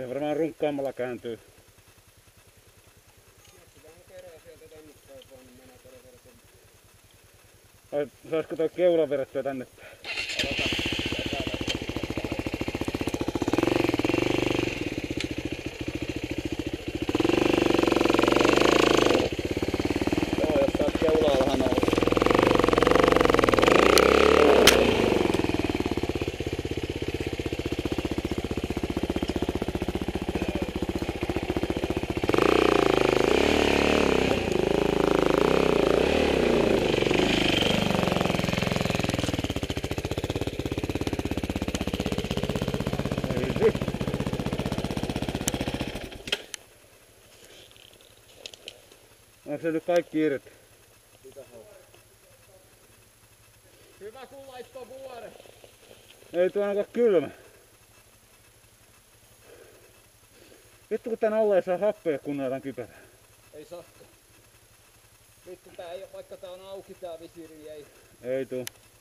Se varmaan runkkaamalla kääntyy. Saisiko toi keula vedettyä tänne? Joo, jos saat keulaallahan nousu. Onko se nyt kaikki irti? Hyvä kun laittoi vuoren. Ei tuo ainakaan kylmä. Vittu kun tän alle ei saa happea kunnolla tän kypärää. Ei sakka. Vittu tää ei, vaikka tää on auki tää visiiri, ei. Ei tuu.